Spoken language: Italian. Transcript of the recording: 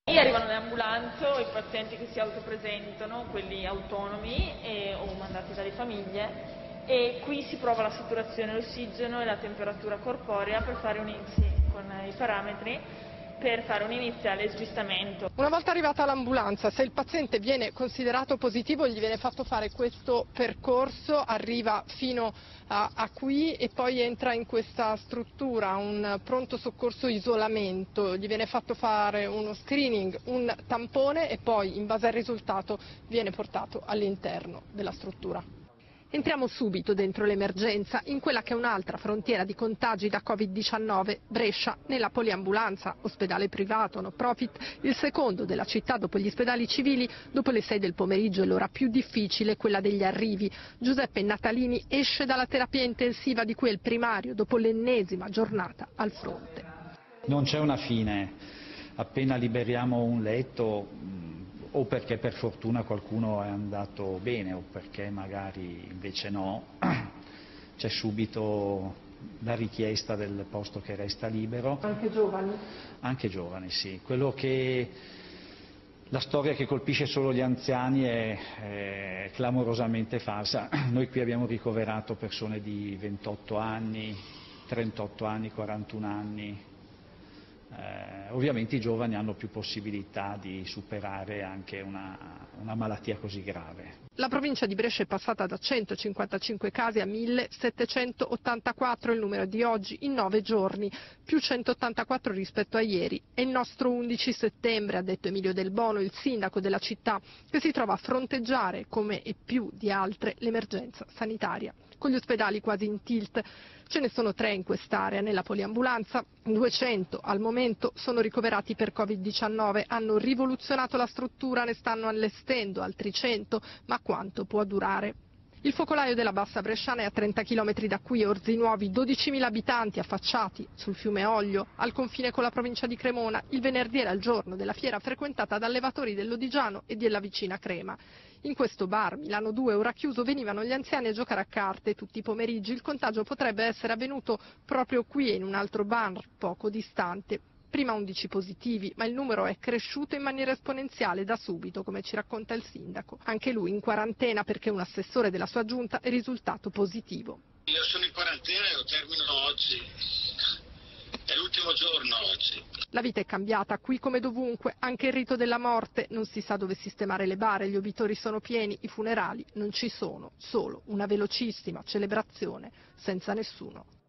E arrivano le ambulanze o i pazienti che si autopresentano, quelli autonomi o mandati dalle famiglie, e qui si prova la saturazione, l'ossigeno e la temperatura corporea per fare con i parametri per fare un iniziale smistamento. Una volta arrivata l'ambulanza, se il paziente viene considerato positivo gli viene fatto fare questo percorso, arriva fino a qui e poi entra in questa struttura, un pronto soccorso isolamento, gli viene fatto fare uno screening, un tampone e poi in base al risultato viene portato all'interno della struttura. Entriamo subito dentro l'emergenza, in quella che è un'altra frontiera di contagi da Covid-19, Brescia, nella poliambulanza, ospedale privato, no profit, il secondo della città dopo gli ospedali civili. Dopo le 6 del pomeriggio è l'ora più difficile, quella degli arrivi. Giuseppe Natalini esce dalla terapia intensiva di cui è il primario, dopo l'ennesima giornata al fronte. Non c'è una fine, appena liberiamo un letto, o perché per fortuna qualcuno è andato bene o perché magari invece no, c'è subito la richiesta del posto che resta libero. Anche giovani? Anche giovani, sì. La storia che colpisce solo gli anziani è clamorosamente falsa. Noi qui abbiamo ricoverato persone di 28 anni, 38 anni, 41 anni. Ovviamente i giovani hanno più possibilità di superare anche una malattia così grave. La provincia di Brescia è passata da 155 casi a 1784, il numero di oggi in 9 giorni, più 184 rispetto a ieri. È il nostro 11 settembre, ha detto Emilio Del Bono, il sindaco della città, che si trova a fronteggiare, come e più di altre, l'emergenza sanitaria. Con gli ospedali quasi in tilt, ce ne sono 3 in quest'area, nella poliambulanza, 200 al momento sono ricoverati per Covid-19, hanno rivoluzionato la struttura, ne stanno allestendo altri 100, ma quanto può durare? Il focolaio della Bassa Bresciana è a 30 km da qui, Orzinuovi, 12.000 abitanti affacciati sul fiume Oglio, al confine con la provincia di Cremona. Il venerdì era il giorno della fiera frequentata da allevatori dell'Odigiano e della vicina Crema. In questo bar, Milano 2, ora chiuso, venivano gli anziani a giocare a carte tutti i pomeriggi. Il contagio potrebbe essere avvenuto proprio qui e in un altro bar poco distante. Prima 11 positivi, ma il numero è cresciuto in maniera esponenziale da subito, come ci racconta il sindaco. Anche lui in quarantena perché un assessore della sua giunta è risultato positivo. Io sono in quarantena e lo termino oggi. È l'ultimo giorno oggi. La vita è cambiata, qui come dovunque, anche il rito della morte. Non si sa dove sistemare le bare, gli obitori sono pieni, i funerali non ci sono, solo una velocissima celebrazione senza nessuno.